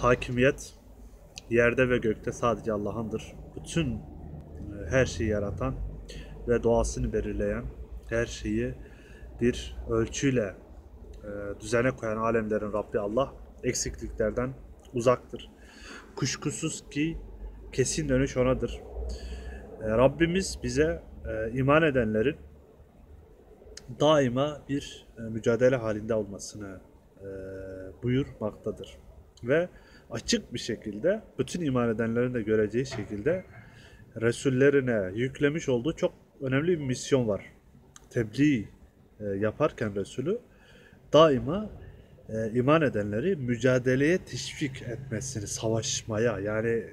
Hakimiyet yerde ve gökte sadece Allah'ındır. Bütün her şeyi yaratan ve doğasını belirleyen, her şeyi bir ölçüyle düzene koyan alemlerin Rabbi Allah eksikliklerden uzaktır. Kuşkusuz ki kesin dönüş O'nadır. Rabbimiz bize iman edenlerin daima bir mücadele halinde olmasını buyurmaktadır. Ve açık bir şekilde bütün iman edenlerin de göreceği şekilde Resullerine yüklemiş olduğu çok önemli bir misyon var. Tebliğ yaparken Resulü daima iman edenleri mücadeleye teşvik etmesini, savaşmaya, yani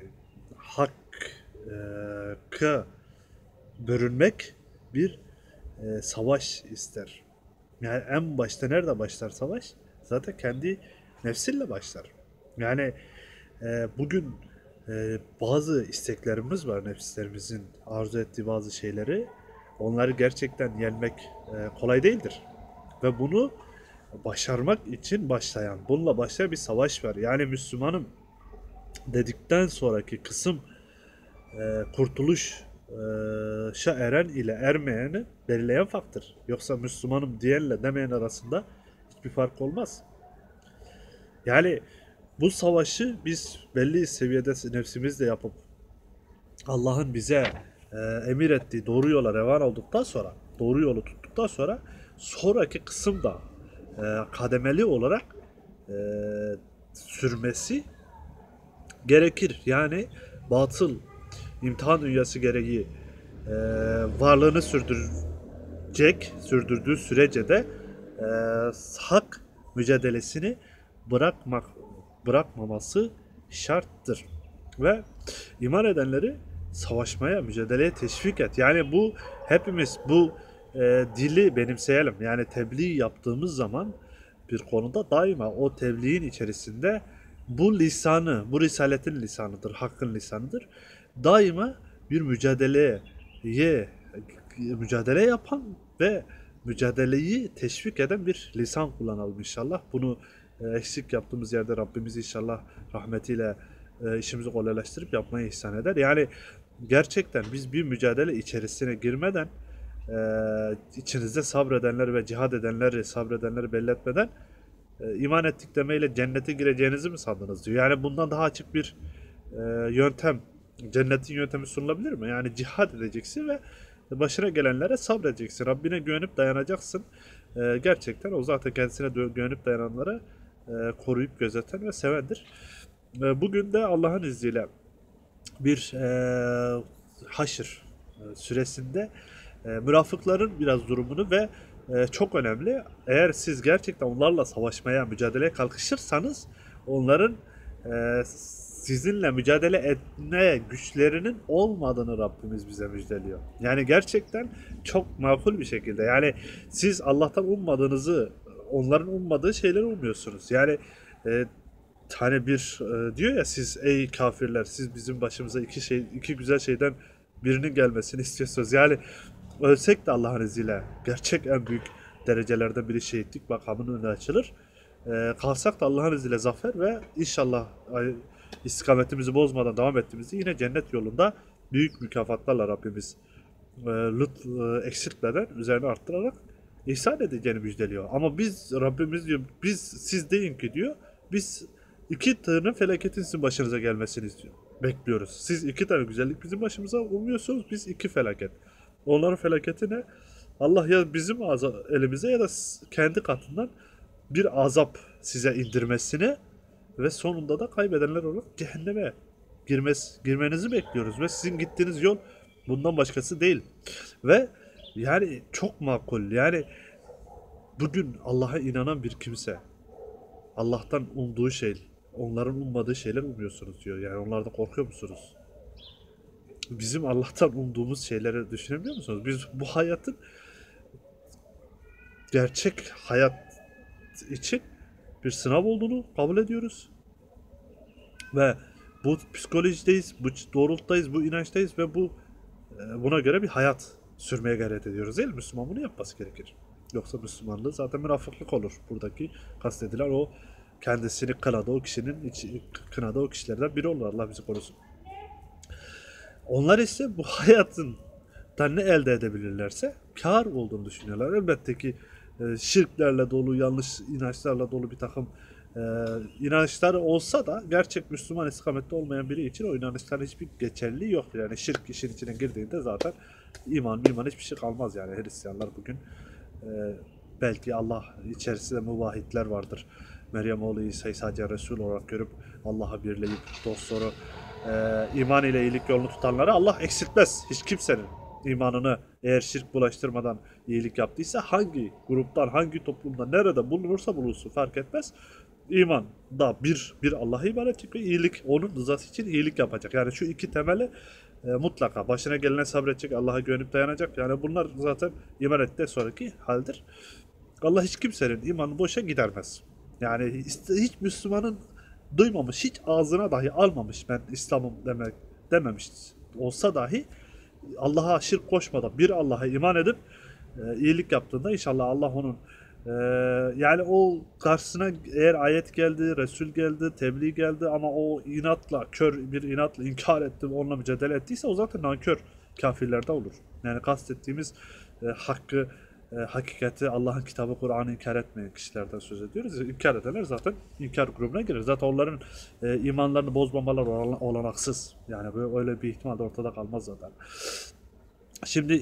hakka bürünmek bir savaş ister. Yani en başta nerede başlar savaş? Zaten kendi nefsinle başlar. Yani bugün bazı isteklerimiz var, nefislerimizin arzu ettiği bazı şeyleri. Onları gerçekten yenmek kolay değildir. Ve bunu başarmak için bununla başlayan bir savaş var. Yani Müslümanım dedikten sonraki kısım kurtuluşa eren ile ermeyeni belirleyen faktör. Yoksa Müslümanım diyenle demeyen arasında hiçbir fark olmaz. Yani bu savaşı biz belli seviyede nefsimizle yapıp Allah'ın bize emir ettiği doğru yola revan olduktan sonra, doğru yolu tuttuktan sonra sonraki kısımda kademeli olarak e, sürmesi gerekir. Yani batıl imtihan dünyası gereği varlığını sürdürdüğü sürece de e, hak mücadelesini bırakmaması şarttır. Ve iman edenleri savaşmaya, mücadeleye teşvik et. Yani bu hepimiz bu dili benimseyelim. Yani tebliğ yaptığımız zaman bir konuda daima o tebliğin içerisinde bu lisanı, bu risaletin lisanıdır, hakkın lisanıdır. Daima bir mücadele yapan ve mücadeleyi teşvik eden bir lisan kullanalım inşallah. Bunu eksik yaptığımız yerde Rabbimiz inşallah rahmetiyle işimizi kolaylaştırıp yapmayı ihsan eder. Yani gerçekten biz bir mücadele içerisine girmeden içinizde sabredenleri ve cihad edenleri, sabredenleri belli etmeden iman ettik demeyle cennete gireceğinizi mi sandınız diyor. Yani bundan daha açık bir yöntem, cennetin yöntemi sunulabilir mi? Yani cihad edeceksin ve başına gelenlere sabredeceksin. Rabbine güvenip dayanacaksın. Gerçekten o zaten kendisine güvenip dayananlara koruyup gözeten ve sevendir. Bugün de Allah'ın izniyle bir Haşr süresinde münafıkların biraz durumunu ve çok önemli. Eğer siz gerçekten onlarla savaşmaya, mücadeleye kalkışırsanız onların sizinle mücadele etme güçlerinin olmadığını Rabbimiz bize müjdeliyor. Yani gerçekten çok makul bir şekilde. Yani siz Allah'tan ummadığınızı, onların ummadığı şeyleri umuyorsunuz. Yani e, hani diyor ya, siz ey kafirler, siz bizim başımıza iki güzel şeyden birinin gelmesini istiyorsunuz. Yani ölsek de Allah'ın izniyle gerçek en büyük derecelerden biri şehitlik makamının önü açılır. Kalsak da Allah'ın izniyle zafer ve inşallah istikametimizi bozmadan devam ettiğimizde yine cennet yolunda büyük mükafatlarla Rabbimiz eksiltmeden, üzerine arttırarak ihsan edeceğini müjdeliyor. Ama Rabbimiz diyor, siz deyin ki diyor, biz iki tane felaketin sizin başınıza gelmesini bekliyoruz. Siz iki tane güzellik bizim başımıza umuyorsunuz, biz iki felaket. Onların felaketi ne? Allah ya bizim elimize ya da kendi katından bir azap size indirmesini ve sonunda da kaybedenler olarak cehenneme girmenizi bekliyoruz. Ve sizin gittiğiniz yol bundan başkası değil. Ve yani çok makul. Yani bugün Allah'a inanan bir kimse Allah'tan umduğu onların ummadığı şeyler umuyorsunuz diyor. Yani onlardan korkuyor musunuz? Bizim Allah'tan umduğumuz şeyleri düşünebiliyor musunuz? Biz bu hayatın, gerçek hayat için bir sınav olduğunu kabul ediyoruz. Ve bu psikolojideyiz, bu doğrultudayız, bu inançtayız ve buna göre bir hayat sürmeye gayret ediyoruz değil mi? Müslüman bunu yapması gerekir. Yoksa Müslümanlığı zaten münafıklık olur. Buradaki kastedilen o kendisini kınadı o kınadı o kişilerden biri olur. Allah bizi korusun. Onlar ise bu hayatın ne elde edebilirlerse kar olduğunu düşünüyorlar. Elbette ki şirklerle dolu, yanlış inançlarla dolu bir takım e, inançlar olsa da gerçek Müslüman istikamette olmayan biri için o inançların hiçbir geçerliliği yoktur. Yani şirk işin içine girdiğinde zaten iman hiçbir şey kalmaz yani. Hristiyanlar bugün belki Allah içerisinde muvahhidler vardır. Meryem oğlu İsa'yı sadece Resul olarak görüp Allah'a birleyip dostları iman ile iyilik yolunu tutanları Allah eksiltmez. Hiç kimsenin imanını eğer şirk bulaştırmadan iyilik yaptıysa hangi gruptan, hangi toplumda, nerede bulunursa bulunsun fark etmez. İman da bir Allah'a iman edecek ve iyilik onun rızası için iyilik yapacak. Yani şu iki temeli mutlaka başına gelene sabredecek, Allah'a güvenip dayanacak. Yani bunlar zaten iman ettikten sonraki haldir. Allah hiç kimsenin imanını boşa gidermez. Yani hiç Müslümanın duymamış, hiç ağzına dahi almamış ben İslam'ım dememiş olsa dahi Allah'a şirk koşmadan bir Allah'a iman edip iyilik yaptığında inşallah Allah onun e, yani o karşısına eğer ayet geldi, Resul geldi, tebliğ geldi ama o inatla, kör bir inatla inkar etti, onunla mücadele ettiyse o zaten nankör kafirlerde olur. Yani kastettiğimiz hakkı, hakikati, Allah'ın kitabı, Kur'an'ı inkar etmeyen kişilerden söz ediyoruz. İnkar edenler zaten inkar grubuna girer. Zaten onların imanlarını bozmamalar olanaksız. Yani böyle öyle bir ihtimal de ortada kalmaz zaten. Şimdi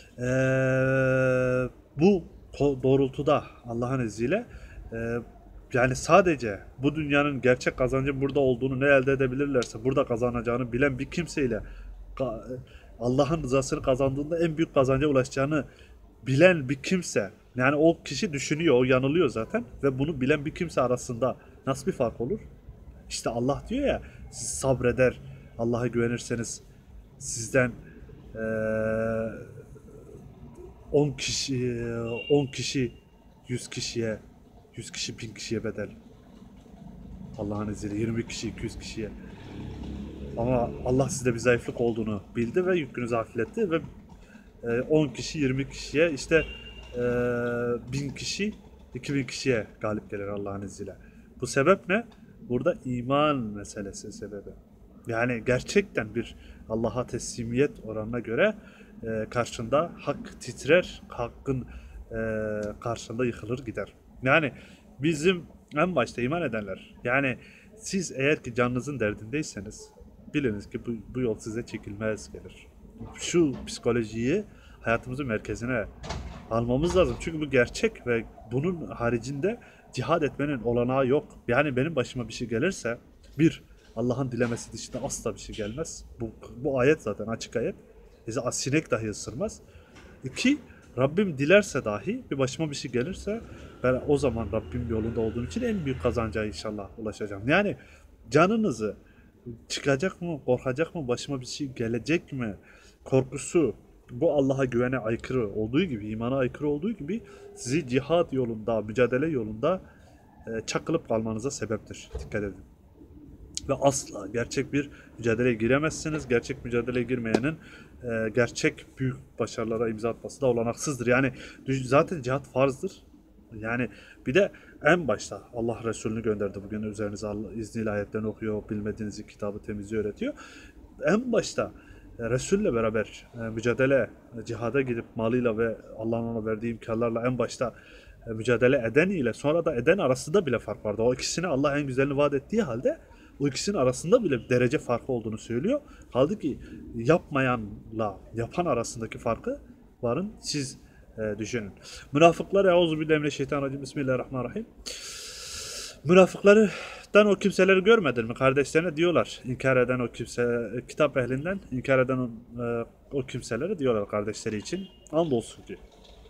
bu doğrultuda Allah'ın izniyle yani sadece bu dünyanın gerçek kazancın burada olduğunu ne elde edebilirlerse burada kazanacağını bilen bir kimseyle Allah'ın rızasını kazandığında en büyük kazanca ulaşacağını bilen bir kimse yani o kişi düşünüyor, o yanılıyor zaten ve bunu bilen bir kimse arasında nasıl bir fark olur? İşte Allah diyor ya siz sabreder, Allah'a güvenirseniz sizden eee 10 kişi 10 kişi 100 kişiye 100 kişi 1000 kişiye bedel. Allah'ın izniyle 20 kişi 200 kişiye. Ama Allah sizde bir zayıflık olduğunu bildi ve yükünüzü hafifletti ve 10 kişi 20 kişiye işte 1000 kişi 2000 kişiye galip gelir Allah'ın izniyle. Bu sebep ne? Burada iman meselesi sebebi. Yani gerçekten bir Allah'a teslimiyet oranına göre karşında hak titrer, hakkın karşında yıkılır gider. Yani bizim en başta iman edenler, yani siz eğer ki canınızın derdindeyseniz biliniz ki bu yol size çekilmez gelir. Şu psikolojiyi hayatımızın merkezine almamız lazım. Çünkü bu gerçek ve bunun haricinde cihad etmenin olanağı yok. Yani benim başıma bir şey gelirse bir Allah'ın dilemesi dışında asla bir şey gelmez. Bu ayet zaten açık ayet. Bizi sinek dahi ısırmaz. İki, Rabbim dilerse dahi bir başıma bir şey gelirse ben o zaman Rabbim yolunda olduğum için en büyük kazanca inşallah ulaşacağım. Yani canınızı çıkacak mı, korkacak mı, başıma bir şey gelecek mi korkusu bu Allah'a güvene aykırı olduğu gibi, imana aykırı olduğu gibi sizi cihat yolunda, mücadele yolunda çakılıp kalmanıza sebeptir. Dikkat edin. Ve asla gerçek bir mücadeleye giremezsiniz. Gerçek mücadeleye girmeyenin gerçek büyük başarılara imza atması da olanaksızdır. Yani zaten cihat farzdır. Yani bir de en başta Allah Resulü'nü gönderdi. Bugün üzerinize Allah izniyle ayetlerini okuyor, bilmediğiniz kitabı temizliyor, öğretiyor. En başta Resul'le beraber mücadele, cihada gidip malıyla ve Allah'ın ona verdiği imkanlarla en başta mücadele eden ile sonra da eden arasında bile fark vardı. O ikisini Allah en güzelini vaat ettiği halde o ikisinin arasında bile derece farkı olduğunu söylüyor. Kaldı ki yapmayanla yapan arasındaki farkı varın siz düşünün. Münafıklar Euzubillahimineşşeytanirracim Bismillahirrahmanirrahim. Münafıklardan o kimseleri görmedin mi? Kardeşlerine diyorlar. İnkar eden o kimse, kitap ehlinden inkar eden o kimseleri diyorlar kardeşleri için. Andolsun ki.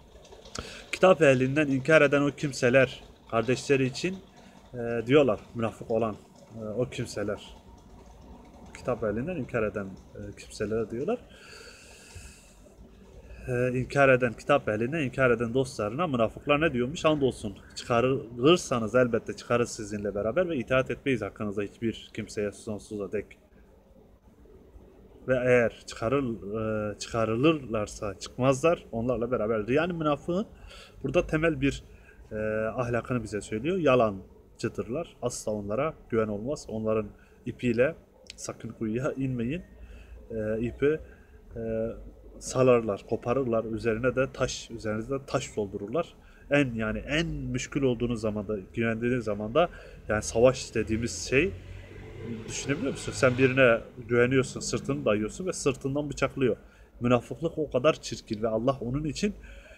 Kitap ehlinden inkar eden o kimseler kardeşleri için diyorlar münafık olan o kimseler. Kitap ehlinden inkar eden kimselere diyorlar. İnkar eden kitap ehlinden inkar eden dostlarına münafıklar ne diyormuş? Andolsun çıkarılırsanız elbette çıkarız sizinle beraber ve itaat etmeyiz hakkınızda hiçbir kimseye sonsuza dek. Ve eğer çıkarılırlarsa çıkmazlar onlarla beraberdir. Yani münafığın burada temel bir ahlakını bize söylüyor. Yalan yalancıdırlar. Asla onlara güven olmaz. Onların ipiyle sakın kuyuya inmeyin. İpi salarlar, koparırlar. Üzerinize de taş doldururlar. En müşkül olduğunuz zamanda, güvendiğiniz zamanda, yani savaş dediğimiz şey, düşünebiliyor musun? Sen birine güveniyorsun, sırtını dayıyorsun ve sırtından bıçaklıyor. Münafıklık o kadar çirkin ve Allah onun için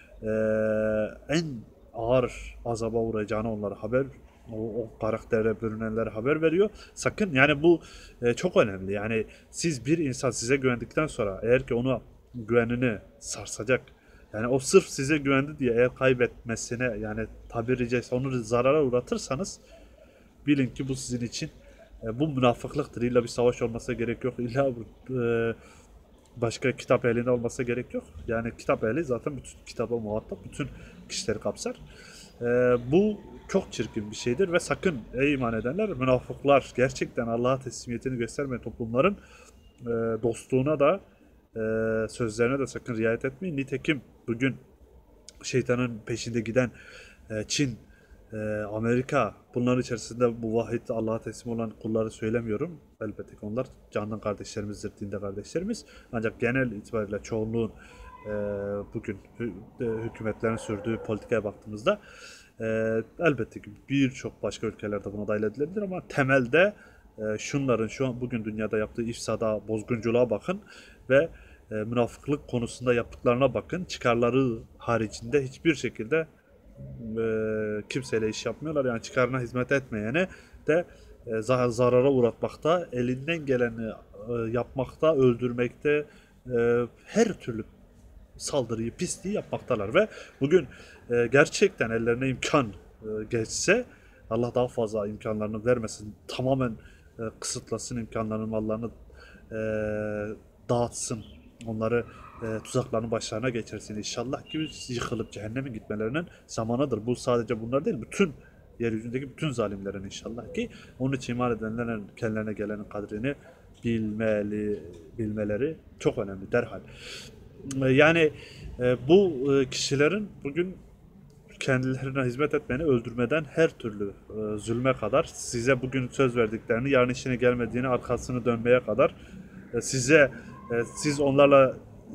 en ağır azaba uğrayacağını onlara o karaktere bürünenlere haber veriyor. Sakın, yani bu çok önemli. Yani siz, bir insan size güvendikten sonra eğer ki onu güvenini sarsacak, yani o sırf size güvendi diye eğer kaybetmesine, yani tabiri caizse onu zarara uğratırsanız, bilin ki bu sizin için bu münafıklıktır. İlla bir savaş olmasa gerek yok. İlla başka kitap eline olması gerek yok. Yani kitap ehli zaten bütün kitaba muhatap, bütün kişileri kapsar. Bu çok çirkin bir şeydir ve sakın ey iman edenler, münafıklar, gerçekten Allah'a teslimiyetini göstermeyen toplumların dostluğuna da sözlerine de sakın riayet etmeyin. Nitekim bugün şeytanın peşinde giden Çin, Amerika, bunların içerisinde bu vahid Allah'a teslim olan kulları söylemiyorum. Elbette ki onlar candan kardeşlerimizdir, dinde kardeşlerimiz. Ancak genel itibariyle çoğunluğun bugün hükümetlerin sürdüğü politikaya baktığımızda elbette ki birçok başka ülkelerde buna dahil edilebilir ama temelde şunların şu an bugün dünyada yaptığı ifsada, bozgunculuğa bakın ve münafıklık konusunda yaptıklarına bakın. Çıkarları haricinde hiçbir şekilde kimseyle iş yapmıyorlar. Yani çıkarına hizmet etmeyene de zarara uğratmakta, elinden geleni yapmakta, öldürmekte, her türlü saldırıyı, pisliği yapmaktalar ve bugün gerçekten ellerine imkan geçse, Allah daha fazla imkanlarını vermesin, tamamen kısıtlasın imkanlarını, mallarını dağıtsın, onları tuzaklarının başlarına geçirsin inşallah, gibi yıkılıp cehenneme gitmelerinin zamanıdır. Bu sadece bunlar değil, bütün yeryüzündeki bütün zalimlerin inşallah ki. Onun için iman edenlerin kendilerine gelenin kadrini bilmeleri çok önemli derhal. Yani bu kişilerin bugün kendilerine hizmet etmeni öldürmeden her türlü zulme kadar, size bugün söz verdiklerini, yarın işine gelmediğini, arkasını dönmeye kadar, siz onlarla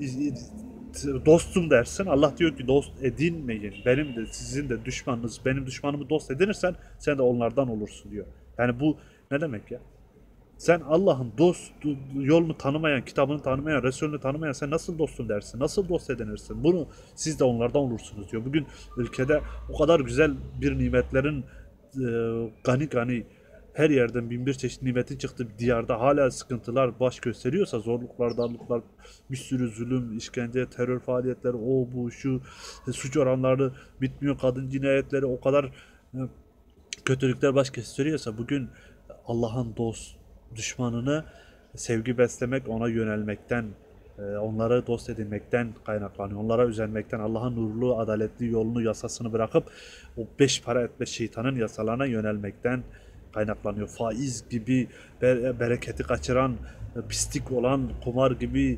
dostum dersin. Allah diyor ki dost edinmeyin. Benim de sizin de düşmanınız, benim düşmanımı dost edinirsen sen de onlardan olursun diyor. Yani bu ne demek ya? Sen Allah'ın yolunu tanımayan, kitabını tanımayan, Resulünü tanımayan sen nasıl dostun dersin? Nasıl dost edinirsin? Bunu siz de onlardan olursunuz diyor. Bugün ülkede o kadar güzel bir nimetlerin gani gani, her yerden bin bir çeşit nimetin çıktığı bir diyarda hala sıkıntılar baş gösteriyorsa, zorluklar, darlıklar, bir sürü zulüm, işkence, terör faaliyetleri, o bu şu, suç oranları bitmiyor, kadın cinayetleri, o kadar kötülükler baş gösteriyorsa, bugün Allah'ın düşmanını sevgi beslemek, ona yönelmekten, onları dost edinmekten kaynaklanıyor. Onlara özenmekten, Allah'ın nurlu, adaletli yolunu, yasasını bırakıp o beş para etme şeytanın yasalarına yönelmekten kaynaklanıyor. Faiz gibi, bereketi kaçıran, pislik olan, kumar gibi,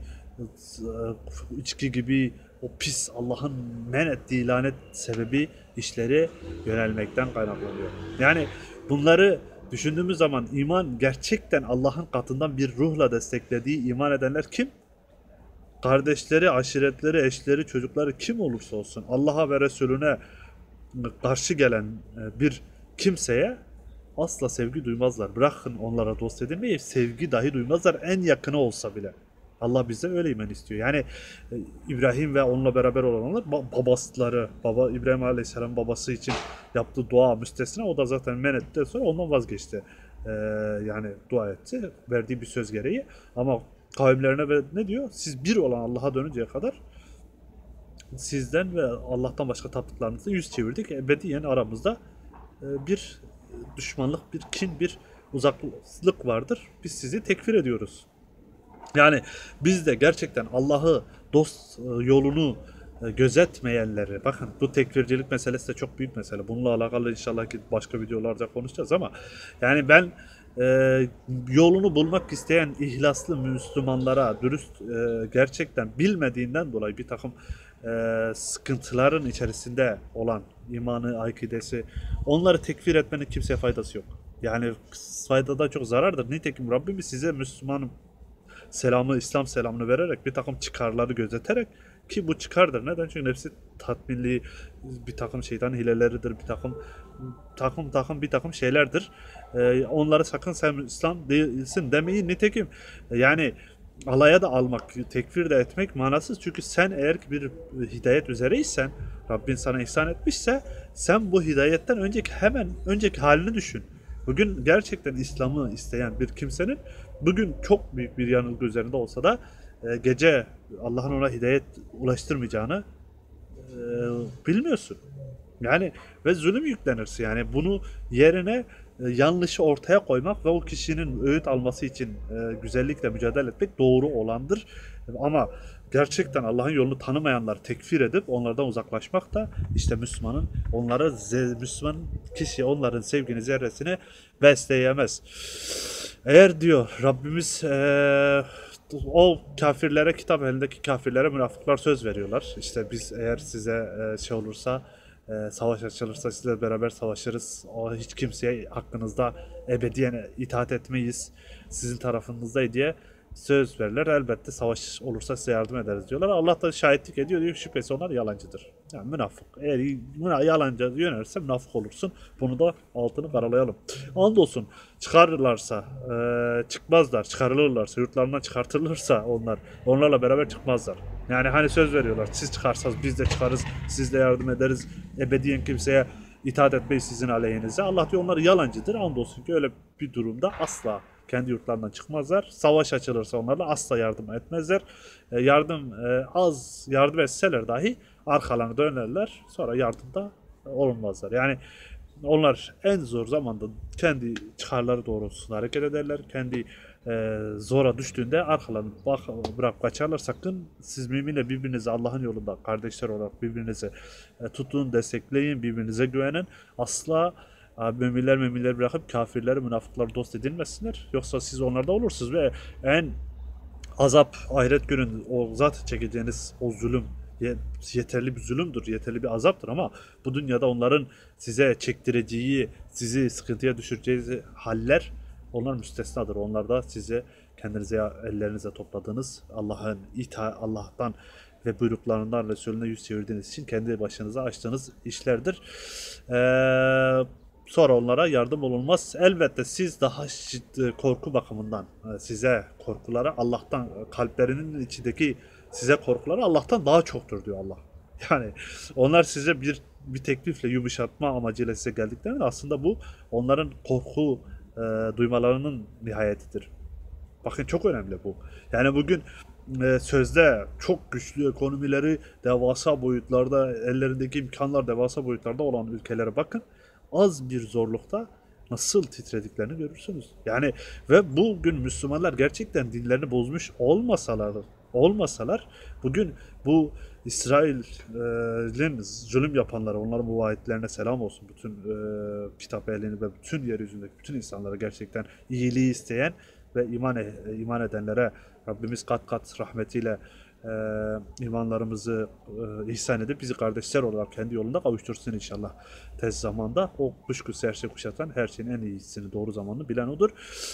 içki gibi o pis, Allah'ın men ettiği lanet sebebi işleri yönelmekten kaynaklanıyor. Yani bunları düşündüğümüz zaman iman, gerçekten Allah'ın katından bir ruhla desteklediği iman edenler kim? Kardeşleri, aşiretleri, eşleri, çocukları kim olursa olsun Allah'a ve Resulüne karşı gelen bir kimseye asla sevgi duymazlar. Bırakın onlara dost edinmeyi, sevgi dahi duymazlar, en yakını olsa bile. Allah bize öyle iman istiyor. Yani İbrahim ve onunla beraber olanlar baba İbrahim Aleyhisselam babası için yaptığı dua müstesna, o da zaten men ettikten sonra ondan vazgeçti. Yani dua etti, verdiği bir söz gereği, ama kavimlerine ne diyor? Siz bir olan Allah'a dönünceye kadar sizden ve Allah'tan başka taptıklarınızı yüz çevirdik. Ebediyen aramızda bir düşmanlık, bir kin, bir uzaklık vardır. Biz sizi tekfir ediyoruz. Yani biz de gerçekten Allah'ı, dost yolunu gözetmeyenleri, bakın bu tekfircilik meselesi de çok büyük mesele. Bununla alakalı inşallah ki başka videolarda konuşacağız ama yani ben yolunu bulmak isteyen ihlaslı Müslümanlara, dürüst, gerçekten bilmediğinden dolayı bir takım sıkıntıların içerisinde olan imanı, akidesi, onları tekfir etmenin kimseye faydası yok. Yani faydadan çok zarardır. Nitekim Rabbimiz size Müslüman selamı, İslam selamını vererek bir takım çıkarları gözeterek, ki bu çıkardır. Neden? Çünkü nefsi tatminliği bir takım şeytan hileleridir, bir takım şeylerdir. Onları sakın sen İslam değilsin demeyi, nitekim yani alaya da almak, tekfir de etmek manasız. Çünkü sen eğer ki bir hidayet üzereysen, Rabbin sana ihsan etmişse, sen bu hidayetten hemen önceki halini düşün. Bugün gerçekten İslam'ı isteyen bir kimsenin bugün çok büyük bir yanılgı üzerinde olsa da gece Allah'ın ona hidayet ulaştırmayacağını bilmiyorsun. Yani ve zulüm yüklenirsin. Yani bunu yerine yanlışı ortaya koymak ve o kişinin öğüt alması için güzellikle mücadele etmek doğru olandır. Ama gerçekten Allah'ın yolunu tanımayanlar tekfir edip onlardan uzaklaşmak da işte Müslüman kişi onların sevgini, zerresini besleyemez. Eğer diyor Rabbimiz o kafirlere, kitap elindeki kafirlere, münafıklar söz veriyorlar. İşte biz eğer size şey olursa, savaş açılırsa sizle beraber savaşırız. O hiç kimseye hakkınızda ebediyen itaat etmeyiz. Sizin tarafınızda diye söz verirler. Elbette savaş olursa size yardım ederiz diyorlar. Allah da şahitlik ediyor diyor. Şüphesiz onlar yalancıdır. Yani münafık. Eğer yalancı yönelirse münafık olursun. Bunu da altını karalayalım. Andolsun çıkarırlarsa, çıkmazlar. Çıkarılırlarsa, yurtlarından çıkartılırsa onlarla beraber çıkmazlar. Yani hani söz veriyorlar. Siz çıkarsanız biz de çıkarız. Siz de yardım ederiz. Ebediyen kimseye itaat etmeyiz sizin aleyhinize. Allah diyor onlar yalancıdır. Andolsun ki öyle bir durumda asla kendi yurtlarından çıkmazlar. Savaş açılırsa onlarla asla yardım etmezler. Az yardım etseler dahi arkalarına dönerler. Sonra yardımda olunmazlar. Yani onlar en zor zamanda kendi çıkarları doğrultusunda hareket ederler. Kendi zora düştüğünde arkalarını bırak kaçarlar. Sakın siz müminle birbirinize Allah'ın yolunda kardeşler olarak birbirinize tutun, destekleyin, birbirinize güvenin. Asla müminler bırakıp kafirleri, münafıkları dost edinmesinler. Yoksa siz onlarda olursunuz ve en azap ahiret günün o zat çekeceğiniz o zulüm yeterli bir zulümdür, yeterli bir azaptır ama bu dünyada onların size çektireceği, sizi sıkıntıya düşüreceği haller onlar müstesnadır. Onlar da size kendinize ellerinize topladığınız Allah'tan ve buyruklarından Resulüne yüz çevirdiğiniz için kendi başınıza açtığınız işlerdir. Sonra onlara yardım olunmaz. Elbette siz daha korku bakımından size korkuları Allah'tan, kalplerinin içindeki size korkuları Allah'tan daha çoktur diyor Allah. Yani onlar size bir teklifle yumuşatma amacıyla size geldiklerinde aslında bu onların korku duymalarının nihayetidir. Bakın çok önemli bu. Yani bugün sözde çok güçlü ekonomileri devasa boyutlarda, ellerindeki imkanlar devasa boyutlarda olan ülkelere bakın. Az bir zorlukta nasıl titrediklerini görürsünüz. Yani ve bugün Müslümanlar gerçekten dinlerini bozmuş olmasalar bugün bu İsrail'in zulüm yapanlara, onların muvahhidlerine selam olsun. Bütün kitap ehlini ve bütün yeryüzündeki bütün insanlara gerçekten iyiliği isteyen ve iman edenlere Rabbimiz kat kat rahmetiyle imanlarımızı ihsan edip bizi kardeşler olarak kendi yolunda kavuştursun inşallah tez zamanda. O kuşkusuz her şeyi kuşatan, her şeyin en iyisini, doğru zamanını bilen odur.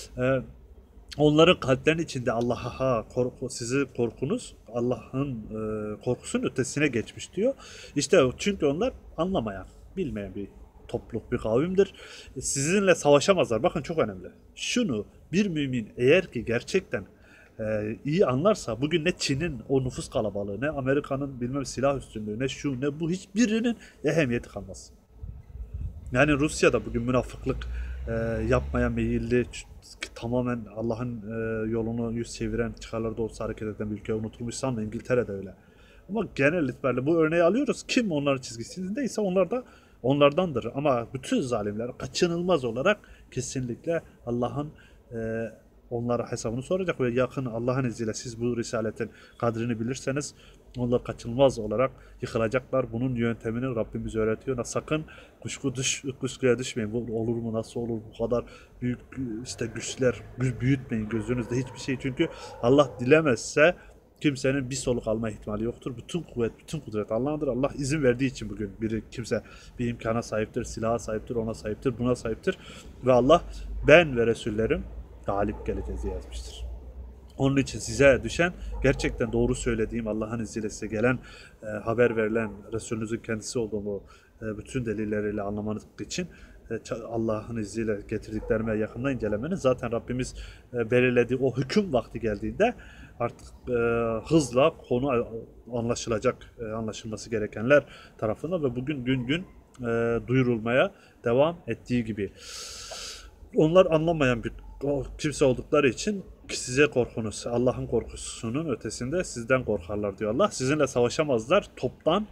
Onların kalplerinin içinde sizin korkunuz Allah'ın korkusunun ötesine geçmiş diyor. İşte çünkü onlar anlamayan, bilmeyen bir topluluk, bir kavimdir. Sizinle savaşamazlar. Bakın çok önemli. Şunu bir mümin eğer ki gerçekten iyi anlarsa bugün ne Çin'in o nüfus kalabalığı, ne Amerika'nın bilmem silah üstünlüğü, ne şu ne bu hiçbirinin ehemmiyeti kalmaz. Yani Rusya'da bugün münafıklık yapmaya meyilli, tamamen Allah'ın yolunu yüz çeviren, çıkarları doğrusu hareket eden bir ülke unutulmuş sanma, İngiltere'de öyle. Ama genel itibariyle bu örneği alıyoruz. Kim onların çizgisindeyse onlar da onlardandır. Ama bütün zalimler kaçınılmaz olarak kesinlikle Allah'ın onlara hesabını soracak ve yakın Allah'ın izniyle siz bu risaletin kadrini bilirseniz onlar kaçınılmaz olarak yıkılacaklar. Bunun yöntemini Rabbimiz öğretiyor. Sakın kuşkuya düşmeyin. Bu olur mu, nasıl olur, bu kadar büyük işte güçler büyütmeyin gözünüzde hiçbir şey. Çünkü Allah dilemezse kimsenin bir soluk alma ihtimali yoktur. Bütün kuvvet, bütün kudret Allah'ındır. Allah izin verdiği için bugün kimse bir imkana sahiptir, silaha sahiptir, ona sahiptir, buna sahiptir. Ve Allah ben ve Resullerim galip geleceğiz diye yazmıştır. Onun için size düşen gerçekten doğru söylediğim Allah'ın izniyle size gelen haber verilen Resulünüzün kendisi olduğunu bütün delilleriyle anlamanız için Allah'ın izniyle getirdiklerime yakından incelemeniz zaten Rabbimiz belirlediği o hüküm vakti geldiğinde artık hızla konu anlaşılacak, anlaşılması gerekenler tarafından ve bugün gün gün duyurulmaya devam ettiği gibi. Onlar anlamayan bir kimse oldukları için size korkunuz, Allah'ın korkusunun ötesinde sizden korkarlar diyor Allah. Sizinle savaşamazlar. Toptan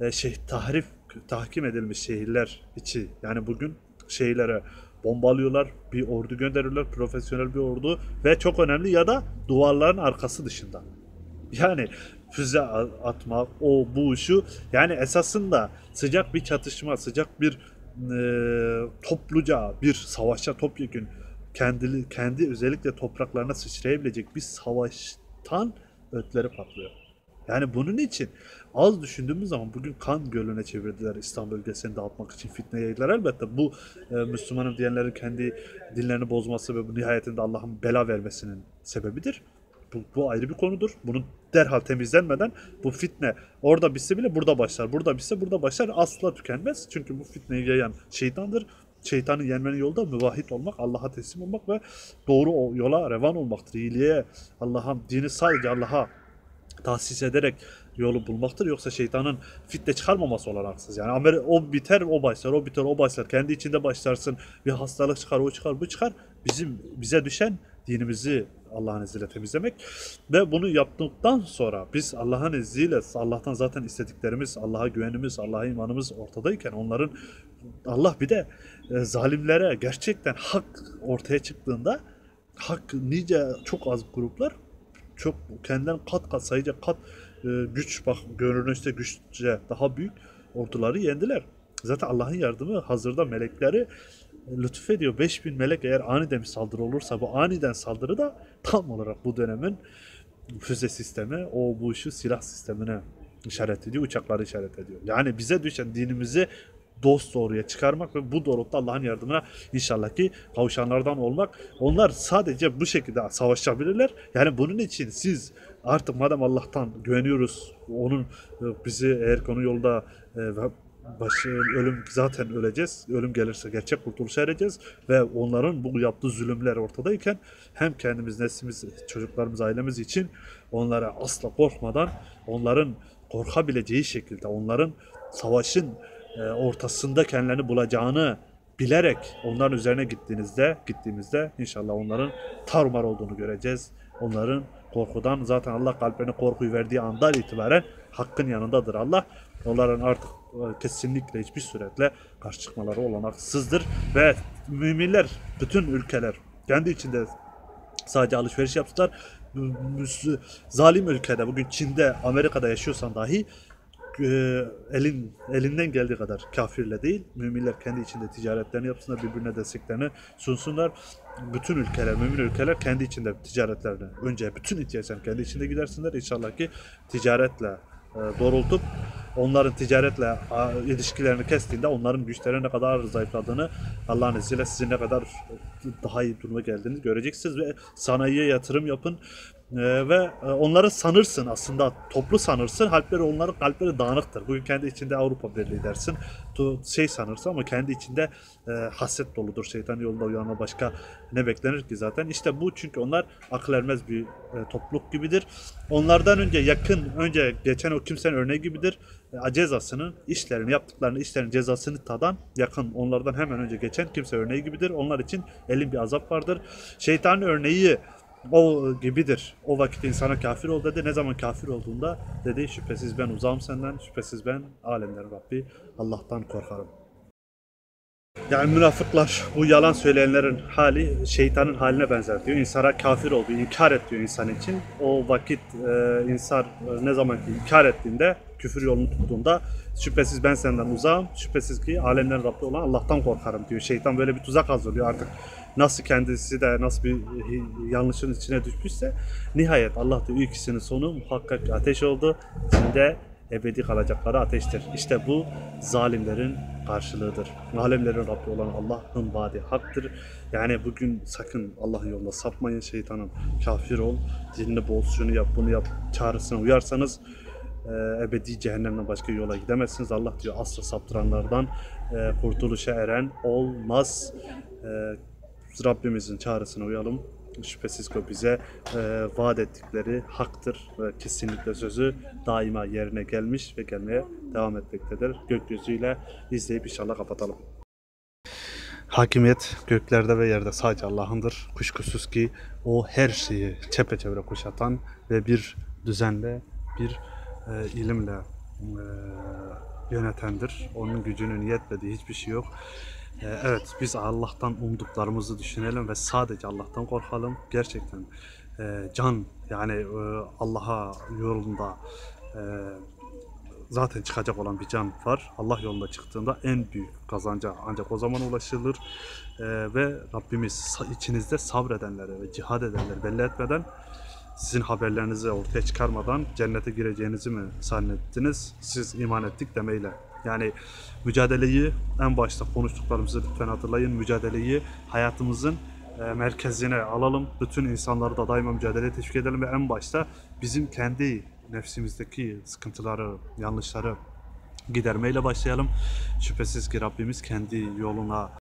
tahkim edilmiş şehirler içi. Yani bugün şehirlere bombalıyorlar, bir ordu gönderiyorlar, profesyonel bir ordu ve çok önemli ya da duvarların arkası dışında. Yani füze atmak, o bu şu. Yani esasında sıcak bir çatışma, sıcak bir topluca bir savaşa topyekün kendi özellikle topraklarına sıçrayabilecek bir savaştan ötleri patlıyor. Yani bunun için az düşündüğümüz zaman bugün kan gölüne çevirdiler İslam bölgesini dağıtmak için fitne yaydılar. Elbette bu Müslümanım diyenlerin kendi dinlerini bozması ve bu nihayetinde Allah'ın bela vermesinin sebebidir. Bu ayrı bir konudur. Bunun derhal temizlenmeden bu fitne orada bitse bile burada başlar. Burada bitse burada başlar. Asla tükenmez. Çünkü bu fitneyi yayan şeytandır. Şeytanı yenmenin yolu da müvahhid olmak, Allah'a teslim olmak ve doğru yola revan olmaktır. İyiliğe, Allah'ın dini sadece Allah'a tahsis ederek yolu bulmaktır. Yoksa şeytanın fitne çıkarmaması olanaksız. Yani o biter, o başlar, o biter, o başlar. Kendi içinde başlarsın. Bir hastalık çıkar, o çıkar, bu çıkar. Bize düşen dinimizi Allah'ın izniyle temizlemek ve bunu yaptıktan sonra biz Allah'ın izniyle Allah'tan zaten istediklerimiz, Allah'a güvenimiz, Allah'a imanımız ortadayken Allah bir de zalimlere gerçekten hak ortaya çıktığında nice çok az gruplar çok kendinden kat sayıca güç bak görünüşte güççe daha büyük orduları yendiler. Zaten Allah'ın yardımı hazırda melekleri lütfediyor. 5000 melek eğer aniden bir saldırı olursa bu aniden saldırı da tam olarak bu dönemin füze sistemi, şu silah sistemine işaret ediyor, uçakları işaret ediyor. Yani bize düşen dinimizi dost doğruya çıkarmak ve bu doğrultuda Allah'ın yardımına inşallah ki kavuşanlardan olmak. Onlar sadece bu şekilde savaşabilirler. Yani bunun için siz artık madem Allah'tan güveniyoruz, onun bizi eğer konu yolda ölüm zaten öleceğiz. Ölüm gelirse gerçek kurtuluşa ereceğiz ve onların bu yaptığı zulümler ortadayken hem kendimiz, neslimiz, çocuklarımız, ailemiz için onlara asla korkmadan, onların korkabileceği şekilde, onların savaşın ortasında kendilerini bulacağını bilerek onların üzerine gittiğimizde inşallah onların tarumar olduğunu göreceğiz. Onların korkudan zaten Allah kalplerine korkuyu verdiği andan itibaren hakkın yanındadır Allah. Onların artık kesinlikle hiçbir suretle karşı çıkmaları olanaksızdır ve müminler, bütün ülkeler kendi içinde sadece alışveriş yaptılar. Zalim ülkede, bugün Çin'de, Amerika'da yaşıyorsan dahi elinden geldiği kadar kafirle değil, müminler kendi içinde ticaretlerini yapsınlar, birbirine desteklerini sunsunlar. Bütün ülkeler, mümin ülkeler kendi içinde ticaretlerini, önce bütün ihtiyaçlarını kendi içinde gidersinler. İnşallah ki ticaretle doğrultup onların ticaretle ilişkilerini kestiğinde onların güçlerine ne kadar zayıfladığını, Allah'ın izniyle sizin ne kadar daha iyi duruma geldiğini göreceksiniz ve sanayiye yatırım yapın. Ve onları sanırsın, aslında toplu sanırsın, onların kalpleri dağınıktır. Bugün kendi içinde Avrupa Birliği dersin, sanırsın ama kendi içinde haset doludur. Şeytan yolunda uyanma başka ne beklenir ki zaten. İşte bu, çünkü onlar akıl ermez bir topluluk gibidir. Onlardan önce geçen o kimsenin örneği gibidir. Cezasının, işlerinin cezasını tadan onlardan hemen önce geçen kimse örneği gibidir. Onlar için elin bir azap vardır. Şeytanın örneği o gibidir. O vakit insana kafir ol dedi. Ne zaman kafir olduğunda dedi, şüphesiz ben uzağım senden, şüphesiz ben alemlerin Rabbi Allah'tan korkarım. Yani münafıklar, bu yalan söyleyenlerin hali şeytanın haline benzer diyor. İnsana kafir ol diyor, inkar et diyor insan için. O vakit insan ne zaman ki inkar ettiğinde, küfür yolunu tuttuğunda şüphesiz ben senden uzağım, şüphesiz ki alemlerin Rabbi olan Allah'tan korkarım diyor. Şeytan böyle bir tuzak hazırlıyor artık. nasıl kendisi de nasıl bir yanlışın içine düşmüşse nihayet Allah diyor ikisinin sonu muhakkak ateş oldu. İçinde ebedi kalacakları ateştir. İşte bu zalimlerin karşılığıdır. Alemlerin Rabbi olan Allah'ın vaadi haktır. Yani bugün sakın Allah'ın yoluna sapmayın, şeytanın kafir ol, dinini boz, şunu yap, bunu yap çağrısına uyarsanız ebedi cehennemden başka yola gidemezsiniz. Allah diyor asla saptıranlardan kurtuluşa eren olmaz. Rabbimizin çağrısına uyalım. Şüphesiz ki bize vaat ettikleri haktır ve kesinlikle sözü daima yerine gelmiş ve gelmeye devam etmektedir. Gökyüzüyle izleyip inşallah kapatalım. Hakimiyet göklerde ve yerde sadece Allah'ındır. Kuşkusuz ki o her şeyi çepeçevre kuşatan ve bir düzenle, bir ilimle yönetendir. Onun gücünün yetmediği hiçbir şey yok. Evet, biz Allah'tan umduklarımızı düşünelim ve sadece Allah'tan korkalım. Gerçekten can yani Allah'a yolunda zaten çıkacak olan bir can var. Allah yolunda çıktığında en büyük kazanca ancak o zaman ulaşılır. Ve Rabbimiz içinizde sabredenleri ve cihad edenleri belli etmeden, sizin haberlerinizi ortaya çıkarmadan cennete gireceğinizi mi zannettiniz? Siz iman ettik demeyle. Yani mücadeleyi en başta konuştuklarımızı lütfen hatırlayın. Mücadeleyi hayatımızın merkezine alalım. Bütün insanları da daima mücadeleye teşvik edelim ve en başta bizim kendi nefsimizdeki sıkıntıları, yanlışları gidermeyle başlayalım. Şüphesiz ki Rabbimiz kendi yoluna